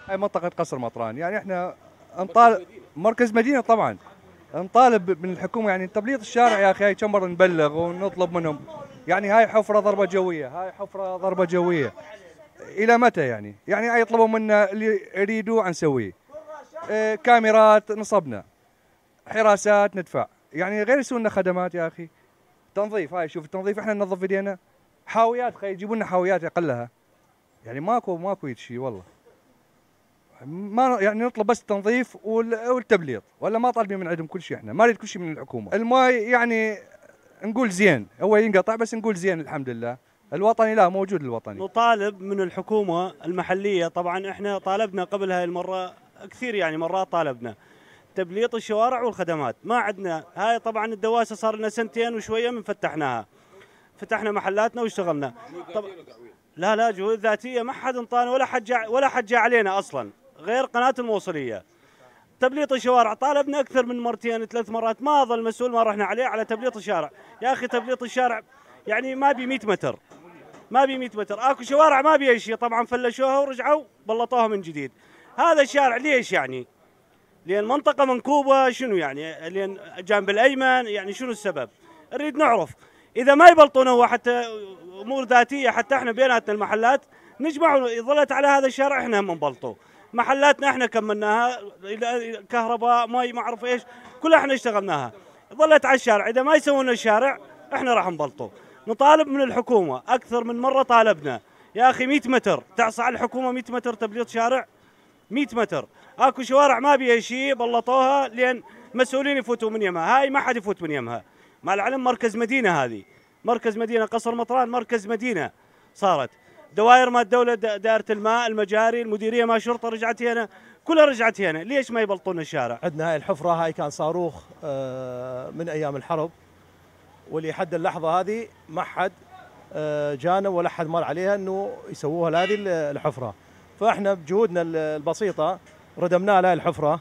هاي منطقة قصر مطران، يعني احنا نطالب مركز مدينة طبعا. نطالب من الحكومة يعني تبليط الشارع يا اخي، هاي كم مرة نبلغ ونطلب منهم. يعني هاي حفرة ضربة جوية، هاي حفرة ضربة جوية، إلى متى يعني؟ يعني يطلبوا منا اللي يريدوا نسويه. كاميرات نصبنا، حراسات ندفع، يعني غير يسوون لنا خدمات يا اخي. تنظيف، هاي شوف التنظيف احنا ننظف ايدينا. حاويات، خي يجيبوا لنا حاويات اقلها. يعني ماكو شيء والله. ما يعني نطلب بس التنظيف والتبليط، ولا ما طالبين من عندهم كل شيء. احنا ما نريد كل شيء من الحكومه. الماي يعني نقول زين، هو ينقطع بس نقول زين الحمد لله. الوطني لا موجود الوطني. نطالب من الحكومة المحلية، طبعا احنا طالبنا قبل هاي المرة كثير، يعني مرات طالبنا تبليط الشوارع والخدمات. ما عندنا هاي، طبعا الدواسة صار لنا سنتين وشوية من فتحناها، فتحنا محلاتنا واشتغلنا. طب لا جهود ذاتية، ما حد انطانا ولا حد جاء علينا اصلا غير قناة الموصلية. تبليط الشوارع طالبنا اكثر من مرتين 3 مرات، ما ظل مسؤول ما رحنا عليه على تبليط الشارع. يا اخي تبليط الشارع يعني ما بي 100 متر، ما بي 100 متر، اكو شوارع ما بيها شيء، طبعا فلشوها ورجعوا بلطوها من جديد. هذا الشارع ليش يعني؟ لان منطقه منكوبه، شنو يعني؟ لان الجانب الايمن، يعني شنو السبب؟ نريد نعرف. اذا ما يبلطونه هو حتى امور ذاتيه، حتى احنا بيناتنا المحلات نجمع، ظلت على هذا الشارع احنا هم نبلطوه. محلاتنا احنا كملناها، كهرباء مي ما اعرف ايش، كلها احنا اشتغلناها. ظلت على الشارع، اذا ما يسوون الشارع احنا راح نبلطه. نطالب من الحكومه اكثر من مره، طالبنا يا اخي 100 متر، تعصى على الحكومه 100 متر تبليط شارع. 100 متر، اكو شوارع ما بيها شيء بلطوها لان مسؤولين يفوتوا من يمها، هاي ما حد يفوت من يمها. مع العلم مركز مدينه، هذه مركز مدينه قصر مطران، مركز مدينه صارت. دوائر ما الدوله، دائره الماء، المجاري، المديريه ما شرطه رجعت هنا، كلها رجعت هنا. ليش ما يبلطون الشارع؟ عندنا هاي الحفره، هاي كان صاروخ من ايام الحرب، واللي حد اللحظه هذه ما حد جانا ولا حد مر عليها انه يسووها هذه الحفره. فاحنا بجهودنا البسيطه ردمنا لها الحفره،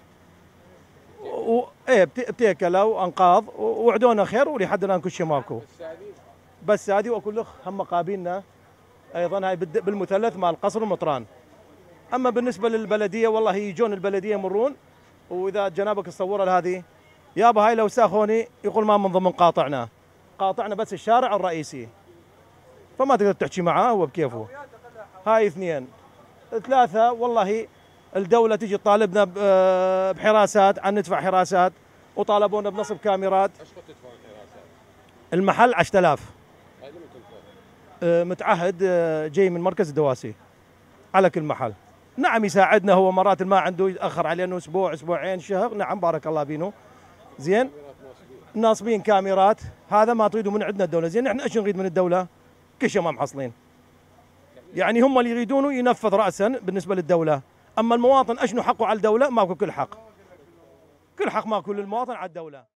بتيكلوا وانقاض ووعدونا خير، ولحد الان كل شيء ماكو. بس هذه وكل هم قابلنا ايضا، هاي بالمثلث مال قصر المطران. اما بالنسبه للبلديه، والله يجون البلديه يمرون، واذا جنابك تصورها هذه يابا، هاي لو ساخوني يقول ما من ضمن قاطعنا بس الشارع الرئيسي، فما تقدر تحكي معاه، هو بكيفه. هاي 2 3، والله الدولة تجي تطالبنا بحراسات، عن ندفع حراسات، وطالبونا بنصب كاميرات. ايش قد تدفعون حراسات؟ المحل 10000 هاي من تدفع؟ متعهد، جاي من مركز الدواسي على كل محل. نعم يساعدنا هو، مرات ما عنده يتأخر علينا اسبوع اسبوعين شهر، نعم بارك الله بينه زين. ناصبين كاميرات، هذا ما تريدوا من عندنا الدولة. زين احنا ايش نريد من الدولة؟ كل شيء ما محصلين. يعني هم اللي يريدونه ينفذ رأسا بالنسبة للدولة، أما المواطن أشنو حقه على الدولة؟ ماكو كل حق، كل حق ماكو للمواطن على الدولة.